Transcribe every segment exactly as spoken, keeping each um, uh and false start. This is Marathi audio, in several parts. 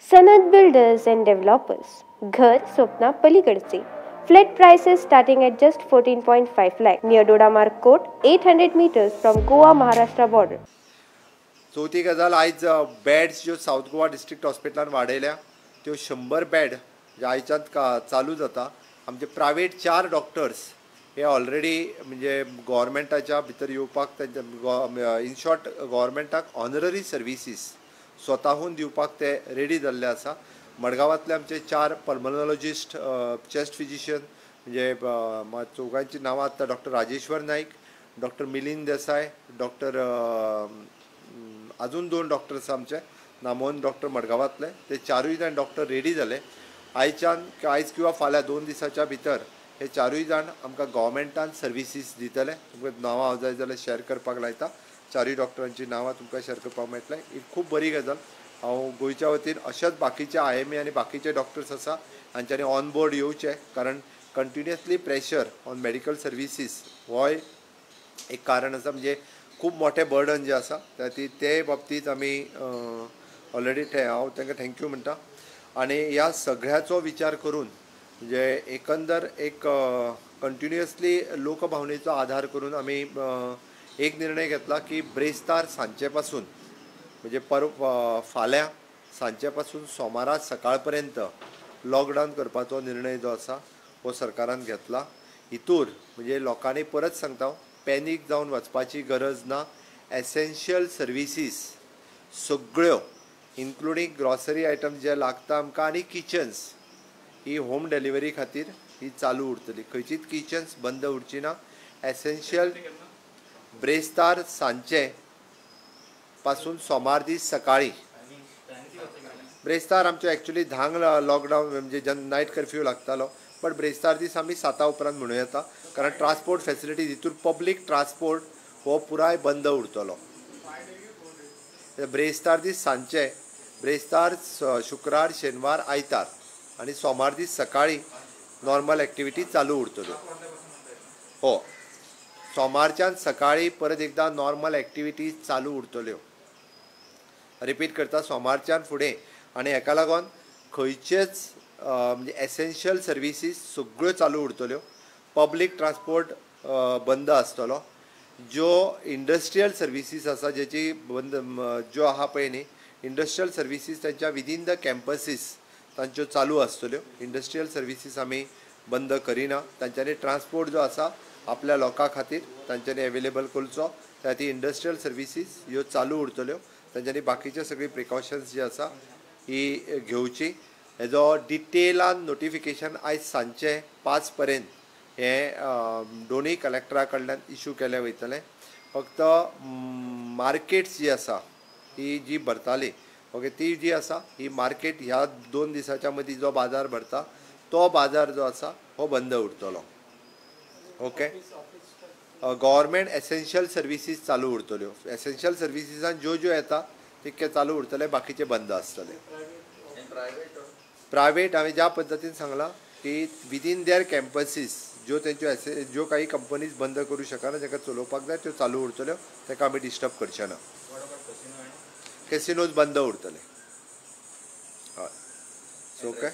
सनद बिल्डर्स एंड डेव्हलपर्स, घर Swapna पलीकडचे. Flat prices starting at just fourteen point five lakh near Dodamarg Court, eight hundred meters from Goa Maharashtra border. चौथी गजाल आयज बेड्स ज्यो साऊथ गोवा डिस्ट्रिक्ट हॉस्पिटलान वाडयल्या त्यो शंबर बेड जे आयच्यान चालू जाता. आमचे प्रायवेट चार डॉक्टर्स हे ऑलरेडी म्हणजे गव्हर्मेंटाच्या भितर येवपाक तेंच्या इन शॉर्ट गव्हर्मेंटाक ऑनररी सर्विसीस स्वताहून दिवपाक ते रेडी जाल्ले आसा. मडगांवांतले आमचे चार पल्मोनॉलॉजिस्ट, चेस्ट फिजिशियन म्हणजे चौगांची नांवां आतां doctor Rajeshwar Naik, doctor Milind Desai, doctor अजून दोन डॉक्टर्स आमचे नामोन डॉक्टर मडगांवांतले, ते चारूय जाण डॉक्टर रेडी जाले. आयच्यान आयज किंवा फाल्यां दोन दिसाच्या भितर हे चारूय जाण आमकां गव्हर्मेंटान सर्विसीस दितले. तुमकां नांवां हांव जाय जाल्यार शेअर करपाक लायता. चारूय डॉक्टरांची नांवां तुमकां शेअर करपाक मेळटलें. ही खूब बरी गजाल. हांव गोंयच्या वतीन अशेच बाकीचे आय एम ए आनी बाकीचे डॉक्टर्स आसा हांच्यांनी ऑन बोर्ड येवचे, कारण continuously pressure on medical services हो एक कारण आसा. म्हणजे खूब मोठे बर्डन जे आसा ते बाबतींत आमी ऑलरेडी हांव तांकां थँक्यू म्हणटा. आनी ह्या सगळ्याचो विचार करून म्हणजे एकंदर एक कंटिन्युअसली लोकभावनेचो आधार करून आमी एक निर्णय घेतला की ब्रेस्तार सांचे पासून म्हणजे पर फाल्यां सांचे पासून सोमारा सकाळ पर्यंत लॉकडावन करपाचो निर्णय जो आसा हो सरकारान घेतला. हितूर म्हणजे लोकांनी परत सांगता पॅनीक जावन वचपाची गरज ना. एसेन्शियल सर्विसीस सगळ्यो इन्क्लुडींग ग्रॉसरी आयटम्स जे लागता आमकां आनी किचन्स ही होम डिलिव्हरी खातीर ही चालू उरतली. खंयचीच किचन्स बंद उरची ना. एसेन्शियल ब्रेस्तार सांचे पासून सोमार दीस सकाळी. ब्रेस्तार आमचे एक्चुली धांक लॉकडावन म्हणजे जेन्ना नायट कर्फ्यू लागतालो, बट ब्रेस्तार दीस आमी साता उपरांत म्हणूं येता, कारण ट्रान्सपोर्ट फेसिलिटी हितूर पब्लीक ट्रान्सपोर्ट हो पुराय बंद उरतलो. ब्रेस्तार दीस सांचे, ब्रेस्तार शुक्रार शेनवार आयतार आनी सोमार दीस सकाळी नॉर्मल एक्टिविटी चालू उरतल्यो. हो, सोमारच्यान सकाळी परत एकदां नॉर्मल एक्टिविटीज चालू उरतल्यो. रिपीट करता, सोमारच्यान फुडें. आनी हेका लागून खंयचेच म्हणजे एसेन्शियल सर्विसीस सगळ्यो चालू उरतल्यो. पब्लीक ट्रान्सपोर्ट बंद आसतलो. ज्यो इंडस्ट्रियल सर्विसीस आसा जेची बंद ज्यो आहा पळय न्ही इंडस्ट्रियल सर्विसीस तेंच्या विदीन द कॅम्पसीस तांच्यो चालू आसतल्यो. इंडस्ट्रियल सर्विसीस आमी बंद करिना. तांच्यांनी ट्रान्सपोर्ट जो आसा आपल्या लोकां खातीर तांच्यांनी एवेलेबल करचो. त्या ती इंडस्ट्रियल सर्विसीस ह्यो चालू उरतल्यो. तांच्यांनी बाकीचे सगळी प्रिकॉशन्स जी आसा ही घेवची. हेजो डिटेलान नोटिफिकेशन आयज सांचे पांच पर्यंत हे दोनूय कलेक्टरा कडल्यान इशू केले वयतले. फक्त मार्केट्स जी आसा ही जी भरताली ओके ती जी आसा ही मार्केट ह्या दोन दिसाच्या मदीं जो बाजार भरता तो बाजार जो आसा हो बंद उरतलो. ओके. गव्हर्मेंट एसेन्शियल सर्विसीस चालू उरतल्यो. एसेन्शियल सर्विसीसान ज्यो ज्यो येता तितके चालू उरतले, बाकीचे बंद आसतले. प्रायवेट हांवें ज्या पद्दतीन सांगलां की विदीन देअर कॅम्पसीस ज्यो तेंच्यो एसे ज्यो काही कंपनीज बंद करूं शकना, जाका चलोवपाक जाय त्यो चालू उरतल्यो. ताका आमी डिस्टर्ब करचे ना. कॅसिनोज बंद उरतले. हय. So okay.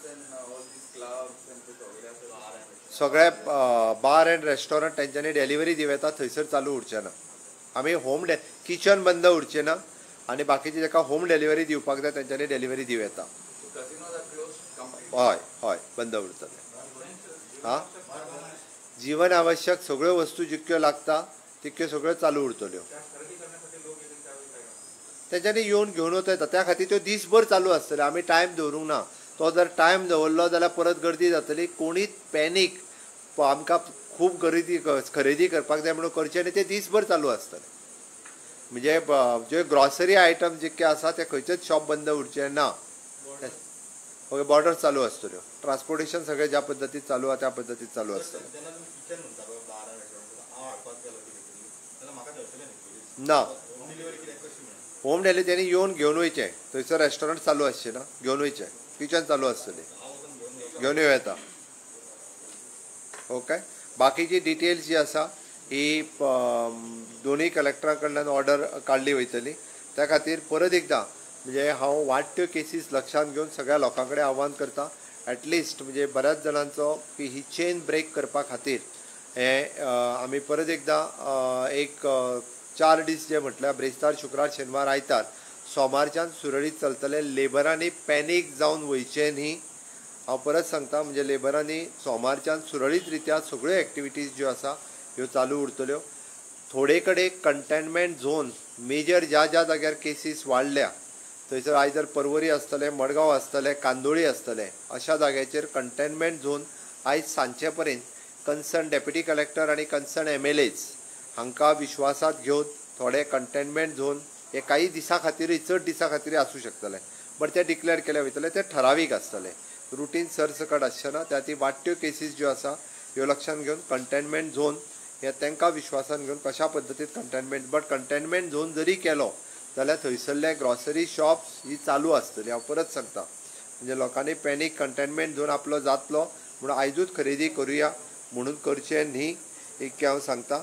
सगळे बार एंड रेस्टॉरंट तेंच्यांनी डेलिव्हरी दिव येता थंयसर चालू उरचे ना. आमी होम डे किचन बंद उरचे ना आनी बाकीचे जाका होम डिलिव्हरी दिवपाक जाय तेंच्यांनी डिलिव्हरी दिव येता. हय हय बंद उरतले. हां, जीवन आवश्यक सगळ्यो वस्तू जितक्यो लागता तितक्यो सगळ्यो चालू उरतल्यो. तेंच्यांनी येवन घेवन वता येता. त्या खातीर त्यो दीसभर चालू आसतले. आमी टायम दवरूंक ना. तो जर टायम दवरलो जाल्यार परत गर्दी जातली. कोणीच पॅनीक आमकां खूब खरेदी खरेदी करपाक जाय म्हणून करचें आनी ते दीसभर चालू आसतले. म्हणजे जे ग्रॉसरी आयटम जितके आसा ते खंयचेच शॉप बंद उरचे ना. ओके. बॉर्डर चालू आसतल्यो. ट्रान्सपोर्टेशन सगळें ज्या पद्दतीन चालू आहा त्या पद्दतीन चालू आसतलें. ना, होम डिलिव्हरी त्यांनी येवन घेवन वयचें. थंयसर रेस्टॉरंट चालू आसचें ना, घेवन वयचें. किचन चालू आसतली, घेवन येवं येता. ओके. बाकीची डिटेल्स जी आसा ही दोनूय कलेक्टरा कडल्यान ऑर्डर काडली वयतली. त्या खातीर परत एकदां म्हणजे हांव वाडट्यो केसीस लक्षांत घेवन सगळ्या लोकां कडेन आव्हान करता ॲटलिस्ट म्हणजे बऱ्याच जाणांचो की ही चेन ब्रेक करपा खातीर हे आमी परत एकदां एक चार दीस जे म्हटल्यार ब्रेस्तार शुक्रार शेनवार आयतार सोमारच्यान सुरळीत चलतले. लेबरांनी पॅनीक जावन वयचे न्ही. हांव परत सांगता म्हणजे लेबरांनी सोमारच्यान सुरळीत रित्या सगळ्यो एक्टिविटीज ज्यो आसा ह्यो चालू उरतल्यो. थोडे कडेन कंटेनमेंट झोन मेजर ज्या ज्या जाग्यार केसीस वाडल्या थंयसर आयदर पर्वरी आसतले, मडगांव आसतले, कांदोळी आसतले, अशा जाग्याचेर कंटेनमेंट झोन आयज सांजचे पर्यंत कन्सर्न डेप्युटी कलेक्टर आनी कन्सर्न एम एल एज हांकां विश्वासांत घेवन थोडे कंटेनमेंट झोन हे काही दिसां खातीरय चड दिसां खातीरय आसूं शकतले, बट ते डिक्लेअर केले वयतले. ते ठरावीक आसतले, रुटीन सरसकट आसचेना. त्या ती वाडट्यो केसीस ज्यो आसा ह्यो लक्षांत घेवन कंटेनमेंट झोन हे तांकां विश्वासान घेवन कशा पद्दतीन कंटेनमेंट बट कंटेनमेंट झोन जरी केलो जाल्यार थंयसरले ग्रॉसरी शॉप्स ही चालू आसतली. हांव परत सांगता म्हणजे लोकांनी पॅनीक कंटेनमेंट झोन आपलो जातलो म्हणून आयजूच खरेदी करुया म्हणून करचें न्ही. एक हांव सांगता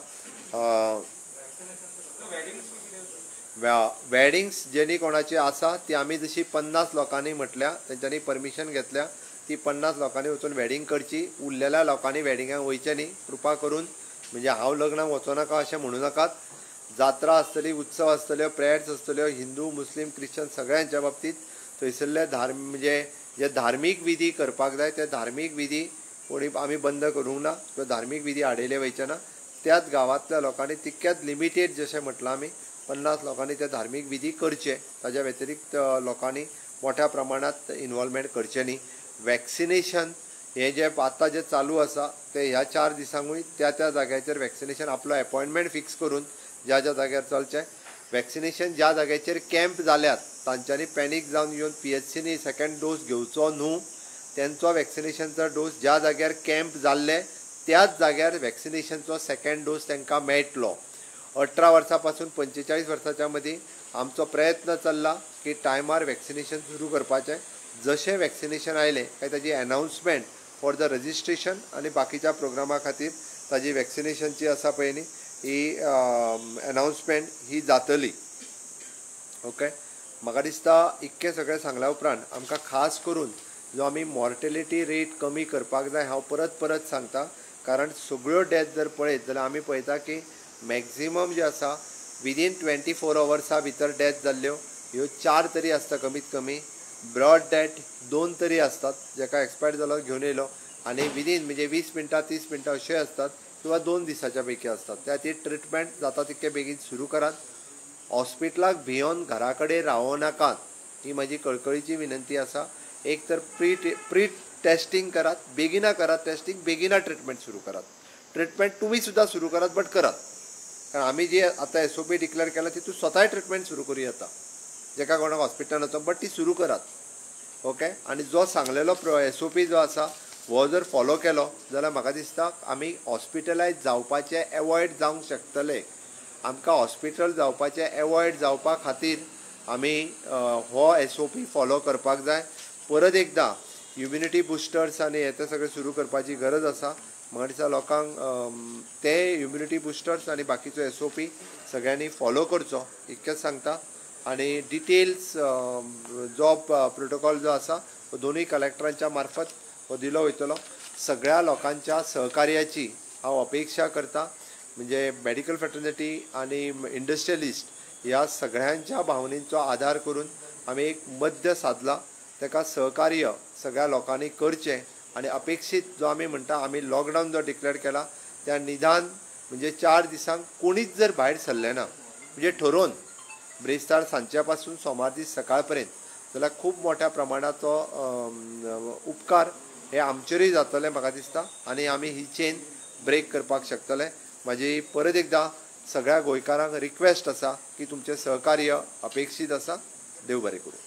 वेडिंग्स जेनी कोणाची आसा ती आमी जशी पन्नास लोकांनी म्हटल्या तेंच्यांनी परमिशन घेतल्या ती पन्नास लोकांनी वचून वेडिंग करची. उरलेल्या लोकांनी वेडिंगाक वयचें न्ही. कृपा करून म्हणजे हांव लग्नाक वचों नाका अशें म्हणू नाकात. जात्रा आसतली, उत्सव आसतल्यो, प्रेयर्स आसतल्यो, हिंदू मुस्लीम क्रिश्चन सगळ्यांच्या बाबतींत थंयसरले धार्म म्हणजे जे धार्मीक विधी करपाक जाय ते धार्मीक विधी कोणी आमी बंद करूंक ना किंवा धार्मीक विधी आडयले वयचे ना. त्याच गांवांतल्या लोकांनी तितक्याच लिमिटेड जशें म्हटलां आमी पन्नास लोकांनी ते धार्मीक विधी करचे. ताज्या व्यतिरिक्त लोकांनी मोठ्या प्रमाणात इन्वॉल्वमेंट करचें न्ही. वॅक्सिनेशन हे जे आतां जे चालू आसा ते ह्या चार दिसांकूय त्या त्या जाग्याचेर वॅक्सिनेशन आपलो अपॉयंटमेंट फिक्स करून ज्या ज्या जाग्यार चलचें. वॅक्सिनेशन ज्या जाग्याचेर कॅम्प जाल्यात तांच्यांनी पॅनीक जावन येवन पी एच सीनी सेकंड डोस घेवचो न्हू. तेंचो वॅक्सिनेशनचो डोस ज्या जाग्यार कॅम्प जाल्ले त्याच जाग्यार वॅक्सिनेशनचो सेकंड डोस तांकां मेळटलो. अठरा वर्सां पासून पंचेचाळीस वर्सांच्या मदीं आमचो प्रयत्न चल्ला की टायमार वॅक्सिनेशन सुरू करपाचें. जशें वॅक्सिनेशन आयलें काय ताजी अनाउन्समेंट फॉर द रजिस्ट्रेशन आनी बाकीच्या प्रोग्रामा खातीर ताजी वॅक्सिनेशनची आसा पळय न्ही ही अनाउन्समेंट ही जातली. ओके. म्हाका दिसता इतकें सगळें सांगल्या उपरांत आमकां खास करून जो आमी मॉर्टेलिटी रेट कमी करपाक जाय हांव परत परत सांगता. कारण सगळ्यो डेथ जर पळयत जाल्यार आमी पळयता की मॅक्झिमम जे आसा विदीन ट्वेंटी फोर अवर्सा भितर डेथ जाल्ल्यो ह्यो चार तरी आसता कमीत कमी. ब्रॉड डेथ दोन तरी आसतात जाका एक्सपायर जालो घेवन येयलो आनी विदीन म्हणजे वीस मिनटां तीस मिनटां अशें आसतात किंवा दोन दिसाच्या पैकी आसतात. त्या ती ट्रिटमेंट जाता तितके बेगीन सुरू करात. हॉस्पिटलाक भियोन घरा कडेन रावो नाकात ही म्हजी कळकळीची विनंती आसा. एक तर प्री प्री टेस्टिंग करात, बेगिना करात टेस्टिंग, बेगिना ट्रिटमेंट सुरू करात. ट्रिटमेंट तुमी सुद्दां सुरू करात बट करात. कारण आमी जी आतां एस ओ पी डिक्लेअर केला तितून स्वताय ट्रिटमेंट सुरू करूं येता जेका कोणाक हॉस्पिटलान वचो बट ती सुरू करात. ओके. आनी जो सांगलेलो प्रो एस ओ पी जो आसा हो जर फॉलो केलो जाल्यार म्हाका दिसता आमी हॉस्पिटलायज जावपाचें एवॉयड जावंक शकतले. आमकां हॉस्पिटल जावपाचें एवॉयड जावपा खातीर आमी हो एस ओ पी फॉलो करपाक जाय. परत एकदां इम्युनिटी बुस्टर्स आनी हे ते सगळें सुरू करपाची गरज आसा. म्हाका दिसता लोकांक ते इम्युनिटी बुस्टर्स आनी बाकीचो एस ओ पी सगळ्यांनी फॉलो करचो इतकेंच सांगता. आनी डिटेल्स जो प्रोटोकॉल जो आसा तो दोनूय कलेक्टरांच्या मार्फत हो दिलो वयतलो. सगळ्या लोकांच्या सहकार्याची हांव अपेक्षा करता. म्हणजे मेडिकल फ्रेटर्निटी आनी इंडस्ट्रियलिस्ट ह्या सगळ्यांच्या भावनेचो आधार करून आमी एक मध्य साधला. ताका सहकार्य सगळ्या लोकांनी करचें आनी अपेक्षीत जो आमी म्हणटा आमी लॉकडावन जो डिक्लेअर केला त्या निदान म्हणजे चार दिसांक कोणीच जर भायर सरले ना म्हणजे ठरोवन ब्रेस्तार सांजच्या पासून सोमार दीस सकाळ पर्यंत जाल्यार खूब मोठ्या प्रमाणाचो उपकार हे आमचेरूय जातले म्हाका दिसता. आनी आमी ही चेन ब्रेक करपाक शकतले. म्हाजी परत एकदां सगळ्या गोंयकारांक रिक्वेस्ट आसा की तुमचें सहकार्य अपेक्षीत आसा. देव बरें करूं.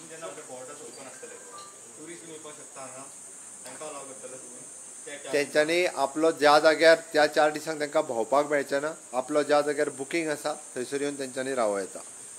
तेंच्यांनी आपलो ज्या जाग्यार त्या चार दिसांक तांकां भोंवपाक मेळचें ना. आपलो ज्या जाग्यार बुकींग आसा थंयसर येवन तेंच्यांनी रावो येता.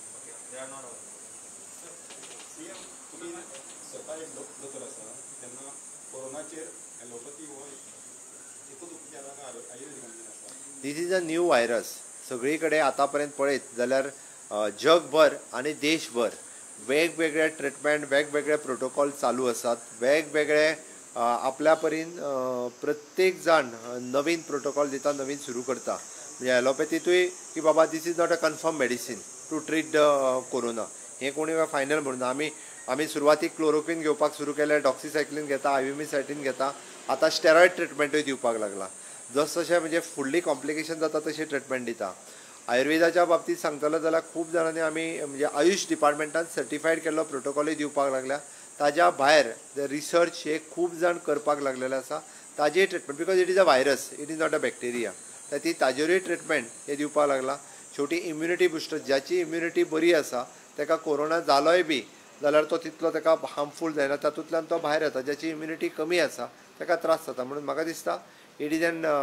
This is a new virus. सगळी कडेन आतां पर्यंत पळयत जाल्यार जगभर आनी देशभर वेगवेगळे ट्रिटमेंट वेगवेगळे प्रोटोकॉल चालू आसात. वेगवेगळे आपल्या परीन प्रत्येक जाण नवीन प्रोटोकॉल दिता, नवीन सुरू करता. म्हणजे ॲलोपॅथीतूय की बाबा this is not a confirm medicine to treat the corona. हे कोणी फायनल म्हणून आमी आमी सुरवातीक क्लोरोक्वीन घेवपाक सुरू केले, डॉक्सिसायक्लीन घेता, आयव्हीमिसायटीन घेता, आतां स्टेरॉयड ट्रिटमेंटूय दिवपाक लागला. जस जशें म्हणजे फुडली कॉम्प्लिकेशन जाता तशी ट्रिटमेंट दिता. आयुर्वेदाच्या बाबतीत सांगतलो जाल्यार खूब जाणांनी आमी म्हणजे आयुष डिपार्टमेंटान सर्टिफायड केल्लो प्रोटोकॉलूय दिवपाक लागल्या. ताज्या भायर रिसर्च हे खूब जाण करपाक लागलेले आसा. ताजेय treatment because it is a virus, it is not a bacteria. तर ती ताजेरूय ट्रिटमेंट हे दिवपाक लागला. शेवटी इम्युनिटी बुस्टर, ज्याची इम्युनिटी बरी आसा ताका कोरोना जालोय बी जाल्यार तो तितलो ताका हार्मफूल जायना, तातूंतल्यान तो भायर येता. ज्याची इम्युनिटी कमी आसा ताका त्रास जाता. म्हणून म्हाका दिसता it is an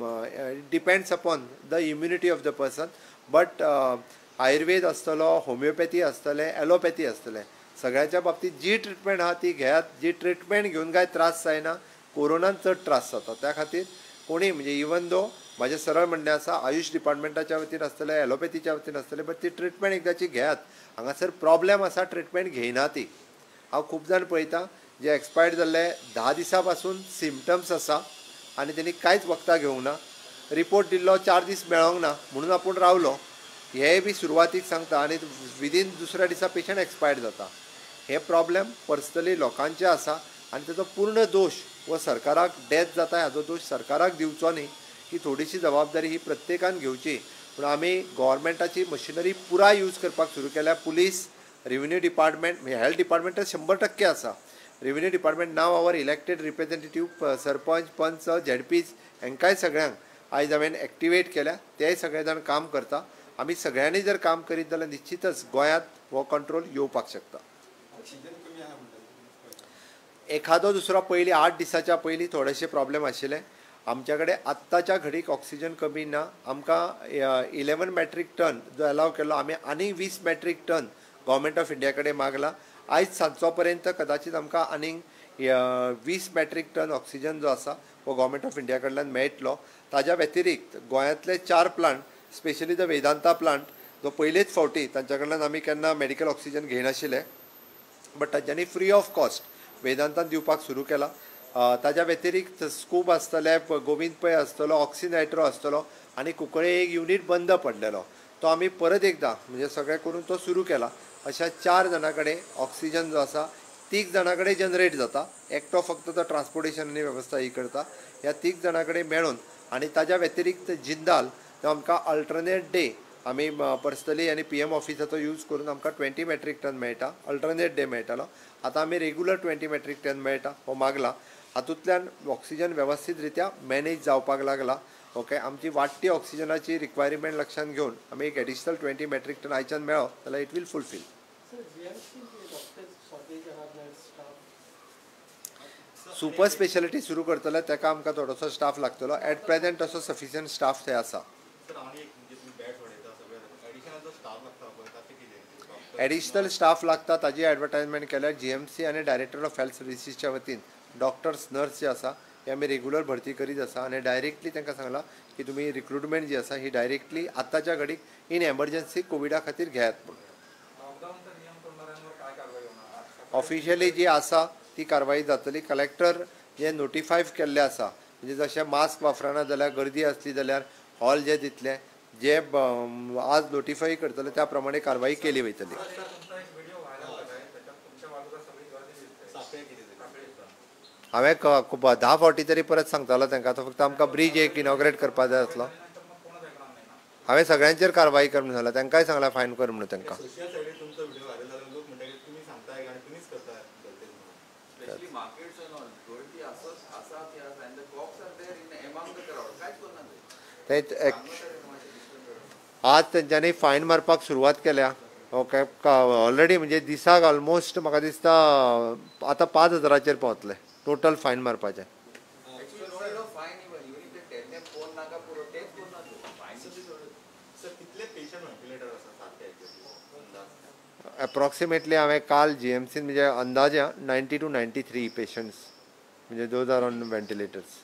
depends upon the immunity of the person. But Ayurveda आसतलो, होमिओपॅथी आसतलें, ॲलोपॅथी आसतलें, सगळ्याच्या बाबतीत जी ट्रिटमेंट आहा ती घेयात. जी ट्रिटमेंट घेवन काय त्रास जायना, कोरोनान चड त्रास जाता. त्या खातीर कोणी म्हणजे इवन दो म्हाजें सरळ म्हणणें आसा आयुष डिपार्टमेंटाच्या वतीन आसतलें, ॲलोपॅथीच्या वतीन आसतलें, बट ती ट्रिटमेंट एकदाची घेयात. हांगासर प्रॉब्लेम आसा ट्रिटमेंट घेयना ती. हांव खूब जाण पळयतां जे एक्सपायर्ड जाल्ले धा दिसां पासून सिमटम्स आसा आनी तेणी कांयच वखदां घेवंक ना. रिपोर्ट दिल्लो चार दीस मेळोंक ना म्हणून आपूण रावलो. हेय बी सुरवातीक सांगता आनी विदीन दुसऱ्या दिसा पेशंट एक्सपायर्ड जाता. हे प्रॉब्लेम पर्सनली लोकांचे आसा आनी ताचो पूर्ण दोश व सरकाराक डेथ जाता हाजो दोश सरकाराक दिवचो न्ही. ही थोडीशी जबाबदारी ही प्रत्येकान घेवची. पूण आमी गव्हर्मेंटाची मशिनरी पुराय यूज करपाक सुरू केल्या. पुलीस, रेव्हेन्यू डिपार्टमेंट, म्हणजे हेल्थ डिपार्टमेंट तर शंबर टक्के आसा. रेव्हेन्यू डिपार्टमेंट नाव our elected representative, sarpanch, panch, ZPs हांकांय सगळ्यांक आयज हांवें एक्टिवेट केल्या. तेय सगळे जाण काम करता. आमी सगळ्यांनी जर काम करीत जाल्यार निश्चितच गोंयांत हो कंट्रोल येवपाक शकता. एखादो दुसरो पयलीं आठ दिसाच्या पयलीं थोडेशे प्रॉब्लेम आशिल्ले. आमच्या कडेन आत्ताच्या घडीक ऑक्सिजन कमी ना. आमकां इलेवन मॅट्रीक टन जो अलाव केल्लो, आमी आनी वीस metric ton government of India कडेन मागला. आयज सांजचो पर्यंत कदाचित आमकां आनीक वीस मॅट्रीक टन ऑक्सिजन जो आसा हो गव्हर्मेंट ऑफ इंडिया कडल्यान मेळटलो. ताज्या व्यतिरिक्त गोंयांतले चार plant, specially the Vedanta plant जो पयलेच फावटी तांच्या कडल्यान आमी केन्ना मेडिकल ऑक्सिजन घेयनाशिल्ले, बट तांच्यांनी फ्री ऑफ कॉस्ट वेदांतान दिवपाक सुरू केला. ताज्या व्यतिरिक्त स्कूब आसतले, गोविंद पै आसतलो, ऑक्सिनायट्रो आसतलो आनी कुंकळे एक युनीट बंद पडलेलो. तो आमी परत एकदां म्हणजे सगळें करून तो सुरू केला. अशा चार जाणां कडेन ऑक्सिजन जो आसा तीग जाणां कडेन जनरेट जाता. एकटो फक्त तो ट्रान्सपोर्टेशन आनी वेवस्था ही करता. ह्या तीग जाणां कडेन मेळून आनी ताज्या व्यतिरिक्त जिंदाल तो आमकां अल्टरनेट डे आमी पर्सनली आनी पी एम ऑफिसाचो यूज करून आमकां ट्वेंटी मॅट्रीक टन मेळटा. अल्टरनेट डे मेळटालो. आतां आमी रेग्युलर ट्वेंटी मॅट्रीक टन मेळटा हो मागला. हातूंतल्यान ऑक्सिजन वेवस्थीत रित्या मॅनेज जावपाक लागला. ओके, आमची वाडटी ऑक्सिजनाची रिक्वायरमेंट लक्षांत घेवन आमी एक एडिशनल ट्वेंटी मॅट्रीक टन आयच्यान मेळ्ळो जाल्यार it will fulfil. Super speciality सुरू करतले ताका आमकां थोडोसो स्टाफ लागतलो. एट प्रेझेंट तसो सफिशियंट स्टाफ थंय आसा. एडिशनल स्टाफ लागता ताजी एडवर्टायजमेंट केल्यार जी एम सी आनी डायरेक्टर ऑफ हेल्थ सर्विसीसच्या वतीन डॉक्टर्स, नर्स जे आसा हे आमी रेग्युलर भरती करीत आसा आनी डायरेक्टली तांकां सांगला की तुमी रिक्रुटमेंट जी आसा ही डायरेक्टली आतांच्या घडीक इन एमर्जन्सी कोविडा खातीर घेयात म्हणून. ऑफिशियली जी आसा ती कारवाई जातली. कलेक्टर जे नोटिफाय केल्ले आसा म्हणजे जशें मास्क वापरना जाल्यार, गर्दी आसली जाल्यार हॉल जे दितले, जे आज नोटिफाय करतले त्या प्रमाणे कारवाई केली वयतली. हांवें धा फावटी तरी परत सांगतालो तांकां. तो फक्त आमकां ब्रीज एक इनॉग्रेट करपाक जाय आसलो. हांवें सगळ्यांचेर कारवाई कर म्हणून सांगला. तांकांय सांगला फायन कर म्हणून तांकां. आज तेंच्यांनी फायन मारपाक सुरवात केल्या. ओके, ऑलरेडी म्हणजे दिसाक ऑलमोस्ट म्हाका दिसता आतां पांच हजाराचेर पावतले टोटल फायन मारपाचे. एप्रॉक्सिमेटली हांवें काल जी एम सीन म्हणजे अंदाजे ninety two ninety three patients म्हणजे दोज आर ऑन वेंटिलेटर्स.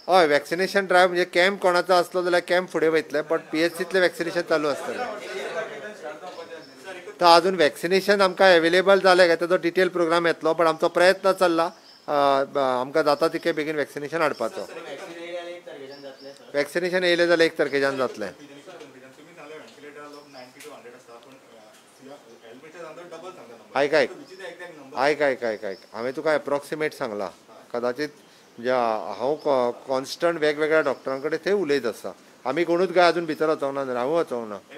हय वॅक्सिनेशन ड्रायव्ह म्हणजे कॅम्प कोणाचो आसलो जाल्यार कॅम्प फुडें वयतले बट पीएचसीतले वॅक्सिनेशन चालू आसतलें. तर अजून वॅक्सिनेशन आमकां अवेलेबल जालें काय ताजो डिटेल प्रोग्राम येतलो बट आमचो प्रयत्न चल्ला आमकां जाता तितके बेगीन वॅक्सिनेशन हाडपाचो. वॅक्सिनेशन येयलें जाल्यार एक तारखेच्यान जातलें. आयक आयक आयक आयक आयक आयक हांवें तुका एप्रॉक्सिमेट सांगलां. कदाचित म्हणजे हांव कॉन्स्टंट वेगवेगळ्या डॉक्टरां कडेन थंय उलयत आसा. आमी कोणूच काय अजून भितर वचोंक ना हांवूय वचोंक ना.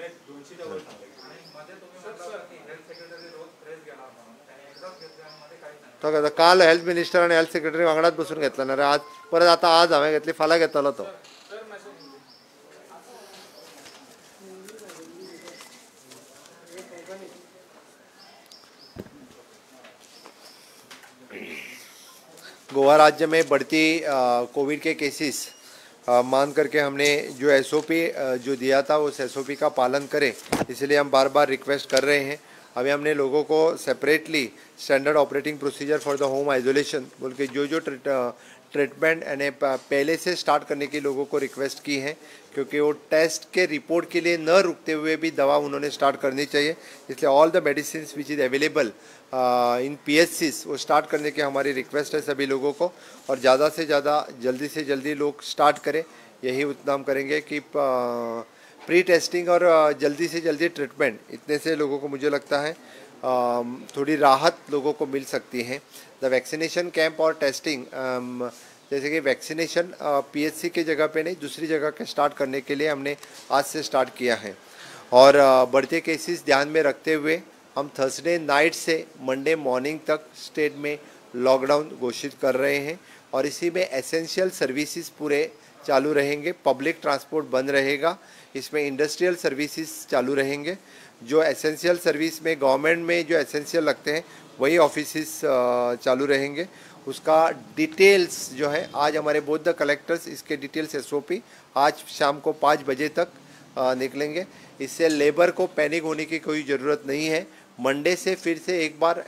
तो काल हेल्थ मिनिस्टर आनी हेल्थ सेक्रेटरी वांगडाच बसून घेतला ना रे. आज परत आतां आज हांवें घेतली फाल्यां घेतलो तो. गोवा राज्य में बढ़ती कोविड के केसेस मान करके हमने जो एसओपी जो दिया था उस एसओपी का पालन करें, इसलिए हम बार बार रिक्वेस्ट कर रहे हैं. अभी हमने लोगों को separately standard operating procedure for the home isolation बोल के जो जो ट्रीटमेंट यानी पहले से स्टार्ट करने की लोगों को रिक्वेस्ट की है, क्योंकि वो टेस्ट के रिपोर्ट के लिए न रुकते हुए भी दवा उन्होंने स्टार्ट करनी चाहिए. इसलिए all the medicine which is available in PHCs वो स्टार्ट करने की हमारी रिक्वेस्ट है सभी लोगों को. और ज़्यादा से ज़्यादा जल्दी से जल्दी लोग स्टार्ट करें, यही उद्यम करेंगे कि प्री टेस्टिंग और जल्दी से जल्दी ट्रीटमेंट, इतने से लोगों को मुझे लगता है थोड़ी राहत लोगों को मिल सकती है. द वैक्सीनेशन कैंप और टेस्टिंग जैसे कि वैक्सीनेशन पीएचसी के जगह पे नहीं दूसरी जगह के स्टार्ट करने के लिए हमने आज से स्टार्ट किया है. और बढ़ते केसेस ध्यान में रखते हुए हम थर्सडे नाइट से मंडे मॉर्निंग तक स्टेट में लॉकडाउन घोषित कर रहे हैं. और इसी में एसेंशियल सर्विसेज पूरे चालू रहेंगे, पब्लिक ट्रांसपोर्ट बंद रहेगा, इसमें इंडस्ट्रियल सर्विसेज चालू रहेंगे. जो एसेंशियल सर्विस में गवर्नमेंट में जो एसेंशियल लगते हैं वही ऑफिसेस चालू रहेंगे. उसका डिटेल्स जो है आज हमारे बोथ द कलेक्टर्स इसके डिटेल्स एसओपी आज शाम को पाँच बजे तक निकलेंगे. इससे लेबर को पैनिक होने की कोई ज़रूरत नहीं है. मंडे से फिर से एक बार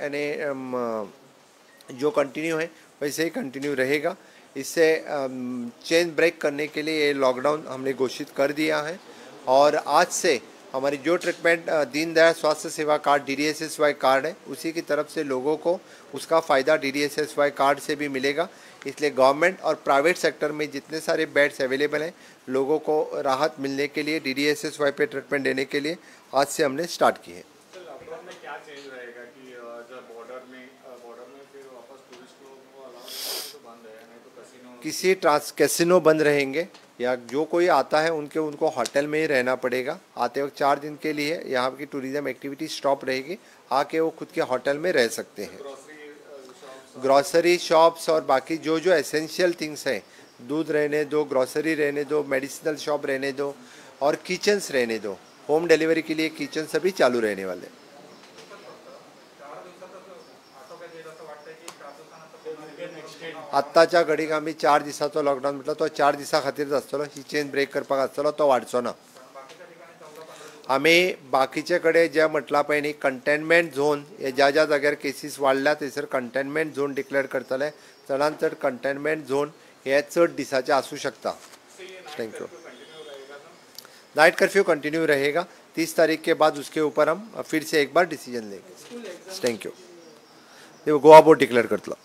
यानी जो कंटिन्यू है वैसे ही कंटिन्यू रहेगा. इससे चेन ब्रेक करने के लिए ये लॉकडाउन हमने घोषित कर दिया है. और आज से हमारी जो treatment Deendayal Swasthya Seva card D D S S Y card है उसी की तरफ से लोगों को उसका फ़ायदा D D S S Y card से भी मिलेगा. इसलिए गवर्नमेंट और प्राइवेट सेक्टर में जितने सारे बेड्स अवेलेबल हैं लोगों को राहत मिलने के लिए D D S S Y पे ट्रीटमेंट देने के लिए आज से हमने स्टार्ट की है. किसी ट्रांस कैसीनो बंद रहेंगे या जो कोई आता है उनके उनको होटल में ही रहना पड़ेगा. आते वक्त चार दिन के लिए यहाँ की टूरिज्म एक्टिविटी स्टॉप रहेगी, आके वो खुद के होटल में रह सकते हैं. ग्रॉसरी शॉप्स और बाकी जो जो एसेंशियल थिंग्स हैं, दूध रहने दो, ग्रॉसरी रहने दो, मेडिसिनल शॉप रहने दो और किचन्स रहने दो, होम डिलीवरी के लिए किचन सभी चालू रहने वाले. आत्ताच्या घडीक आमी चार दिसाचो लॉकडावन म्हटलो तो चार दिसां खातीर आसतलो. ही चेन ब्रेक करपाक आसतलो, तो वाडचो ना. आमी बाकीचे कडेन जे म्हटलां पळय न्ही कंटेनमेंट झोन, हे ज्या ज्या जाग्यार केसीस वाडल्या थंयसर कंटेनमेंट झोन डिक्लेअर करतले. चडांत चड कंटेनमेंट झोन हे चड दिसाचे आसूं शकता. Thank you. Night curfew continue रहेगा. तीस तारीख के बाद उसके ऊपर हम फिर से एक बार डिसीजन लेंगे. Thank you. देखो गोवा बोर्ड डिक्लेअर करतलो.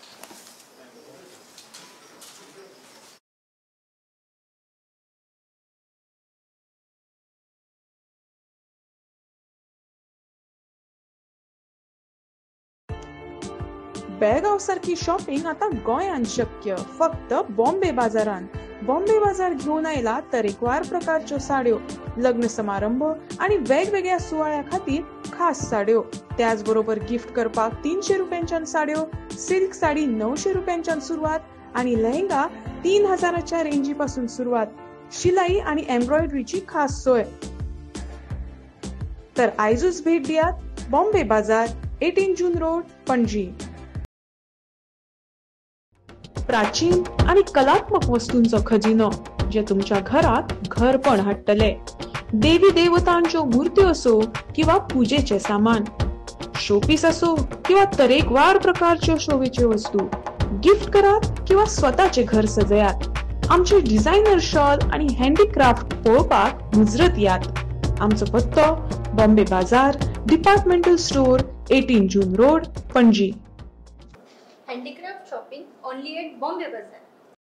बेळगाव सारखी शॉपिंग आता गोंयांत शक्य फक्त बॉम्बे बाजारांत. बॉम्बे बाजार घेऊन आयला तरेकवार प्रकारच्यो साड्यो, लग्न समारंभ आणि वेगवेगळ्या सुवाळ्या खातीर खास साड्यो. त्याच बरोबर गिफ्ट करपाक तीनशे रुपयांच्यान साड्यो, सिल्क साडी णवशे रुपयांच्यान सुरुवात आणि लेहंगा तीन हजाराच्या रेंजी पासून सुरुवात. शिलाई आणि एम्ब्रॉयडरीची खास सोय. तर आयजूच भेट दियात बॉम्बे बाजार, अठरा जून रोड, पणजी. प्राचीन आणि कलात्मक वस्तूंचो खजिनो जे तुमच्या घरात घरपण हाडटले. देवी देवतांच्यो मुर्त्यो असो किंवा पूजेचे सामान, शोपीस असो किंवा तरेकवार प्रकारच्यो शोभेच्यो वस्तू, गिफ्ट करात किंवा स्वतःचे घर सजयात. आमचे डिझायनर शॉल आणि हँडीक्राफ्ट पळोवपाक मुजरत यात. आमचो पत्तो Bombay Bazaar, departmental store, eighteen June road, Panaji. Handicraft shopping only at Bombay Bazaar.